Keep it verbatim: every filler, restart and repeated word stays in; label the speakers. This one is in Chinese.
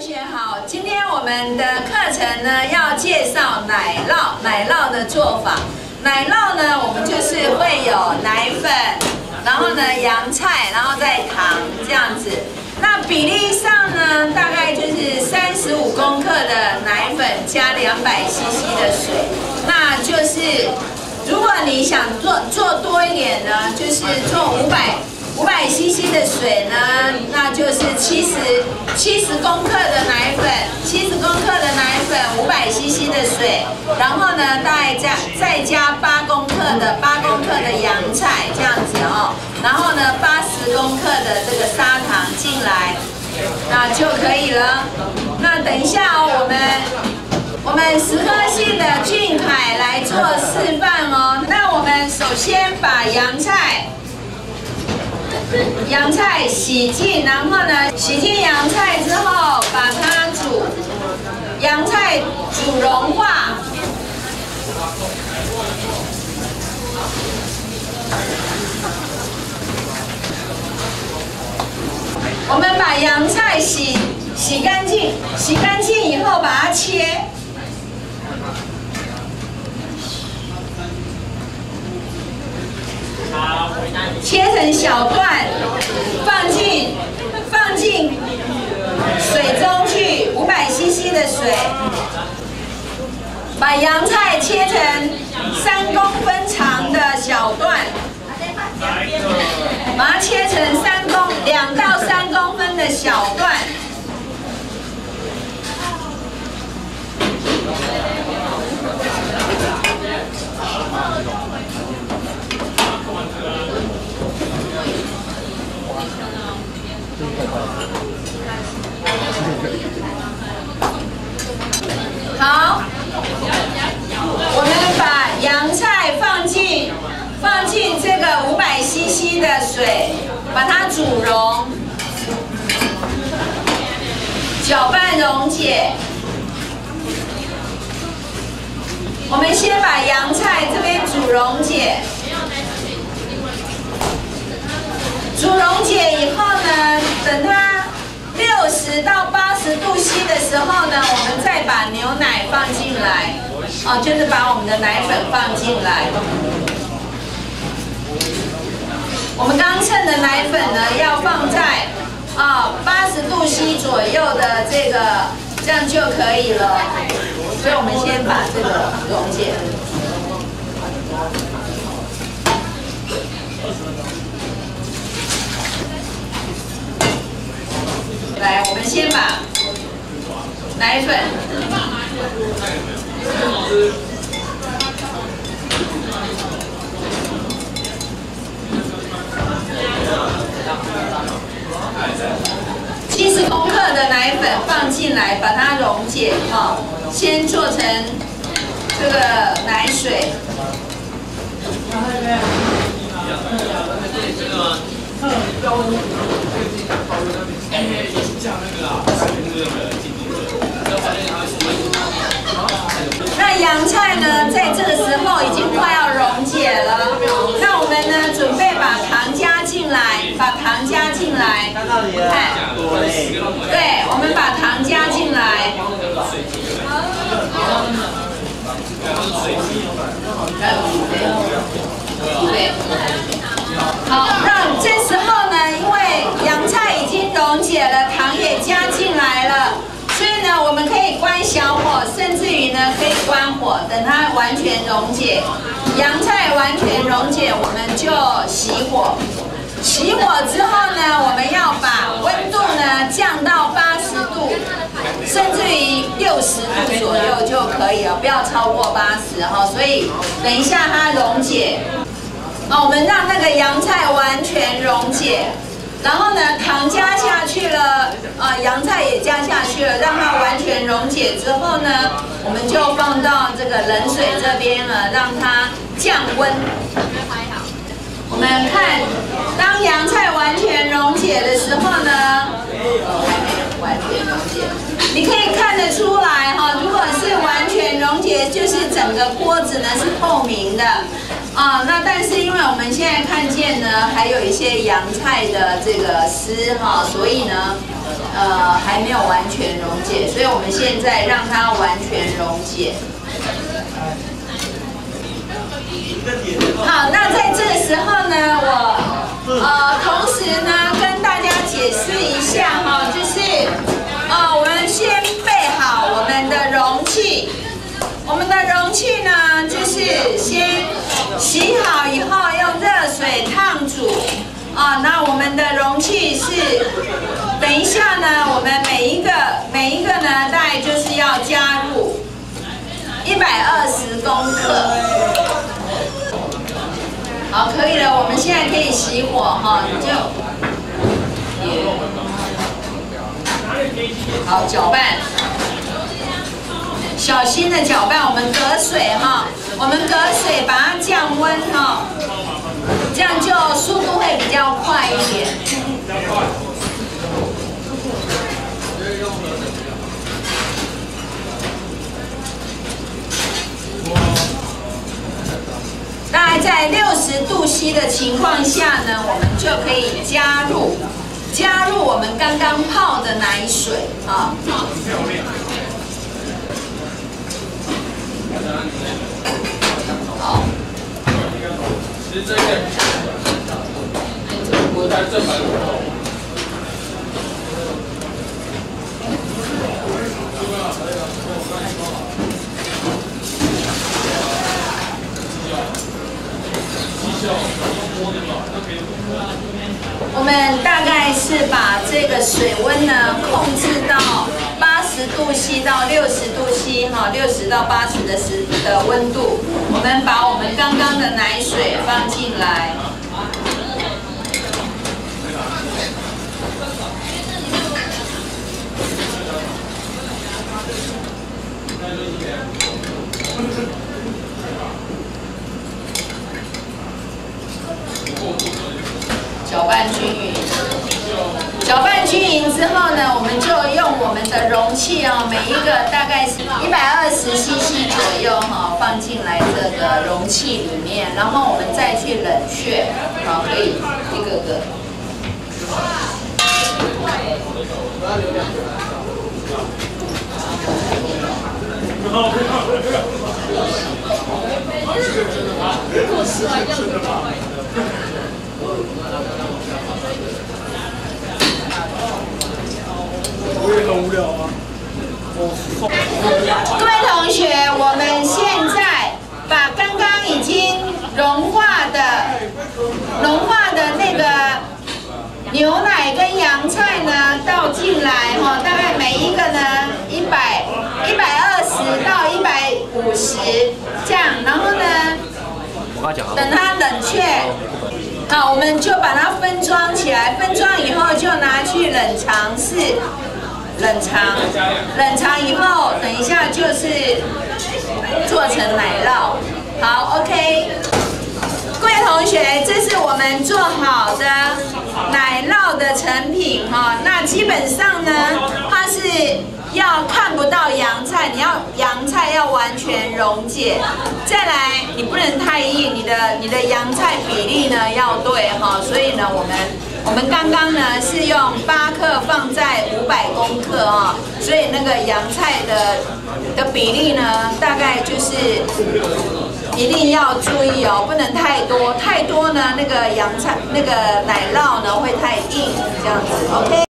Speaker 1: 学好，今天我们的课程呢要介绍奶酪，奶酪的做法。奶酪呢，我们就是会有奶粉，然后呢洋菜，然后再糖这样子。那比例上呢，大概就是三十五公克的奶粉加两百 C C 的水，那就是如果你想做做多一点呢，就是做五百。 五百 C C 的水呢，那就是七十七十公克的奶粉，七十公克的奶粉，五百 C C 的水，然后呢，大概再再加八公克的八公克的洋菜这样子哦，然后呢，八十公克的这个砂糖进来，那就可以了。那等一下哦，我们我们十颗系的俊凯来做示范哦。那我们首先把洋菜。 洋菜洗净，然后呢，洗净洋菜之后，把它煮，洋菜煮融化。我们把洋菜洗洗干净，洗干净以后把它切。 切成小段，放进放进水中去，五百 C C 的水。把洋菜切成三公分长的小段，把它切成三公两到三公分的小段。 好，我们把洋菜放进放进这个五百 C C 的水，把它煮溶，搅拌溶解。我们先把洋菜这边煮溶解。 煮溶解以后呢，等它六十到八十度 C 的时候呢，我们再把牛奶放进来，哦，就是把我们的奶粉放进来。我们刚称的奶粉呢，要放在啊八十度 C 左右的这个，这样就可以了。所以我们先把这个溶解。 来，我们先把奶粉，七十公克的奶粉放进来，把它溶解哈、哦，先做成这个奶水。那洋菜呢，在这个时候已经快要溶解了。那我们呢，准备把糖加进来，把糖加进来。看，对，我们把糖加进来。对。 好，那这时候呢，因为洋菜已经溶解了，糖也加进来了，所以呢，我们可以关小火，甚至于呢可以关火，等它完全溶解。洋菜完全溶解，我们就熄火。熄火之后呢，我们要把温度呢降到八十度，甚至于六十度左右就可以了，不要超过八十哈。所以等一下它溶解。 哦，我们让那个洋菜完全溶解，然后呢，糖加下去了，啊、呃，洋菜也加下去了，让它完全溶解之后呢，我们就放到这个冷水这边了，让它降温。我们看，当洋菜完全溶解的时候呢，还没有完全溶解，你可以看得出来哈，如果是完全溶解，就是整个锅子呢是透明的。 啊，那但是因为我们现在看见呢，还有一些洋菜的这个丝哈，所以呢，呃，还没有完全溶解，所以我们现在让它完全溶解。好，那在这个时候呢，我呃，同时呢跟大家解释一下哈，就是呃，我们先备好我们的容器。我们的容器呢，就是先洗好以后用热水烫煮啊。那我们的容器是，等一下呢，我们每一个每一个呢，大概就是要加入一百二十公克。好，可以了，我们现在可以熄火哈，你就好搅拌。小心的搅拌，我们隔水哈，我们隔水把它降温哈，这样就速度会比较快一点。大概在六十度 C 的情况下呢，我们就可以加入加入我们刚刚泡的奶水啊。好，其实这个不太正版。我们大概是把这个水温呢控制到八十度 C 到六十度 C 哈，六十到八十的时的温度。我们把我们刚刚的奶水放进来。搅拌均匀，搅拌均匀之后呢，我们就用我们的容器哦，每一个大概是一百二十 C C 左右哈，放进来这个容器里面，然后我们再去冷却，好，可以一个个。过时了，样子好。我也很无聊啊。各位同学，我们现在把刚刚已经融化的、融化的那个牛奶跟洋菜呢倒进来哈，大概每一个呢一百、一百二十到一百五十这样，然后呢，等它冷却。好，我们就把它分装起来，分装以后就拿去冷藏室冷藏，冷藏以后，等一下就是做成奶酪。好 ，OK， 各位同学，这是我们做好的奶酪的成品哈。那基本上呢，它是要看不到洋菜，你要洋菜要完全溶解。再来，你不能太硬，你的你的洋菜比例呢要对哈。所以呢，我们我们刚刚呢是用八克放在五百公克哈，所以那个洋菜的的比例呢，大概就是一定要注意哦，不能太多，太多呢那个洋菜那个奶酪呢会太硬，这样子 ，OK。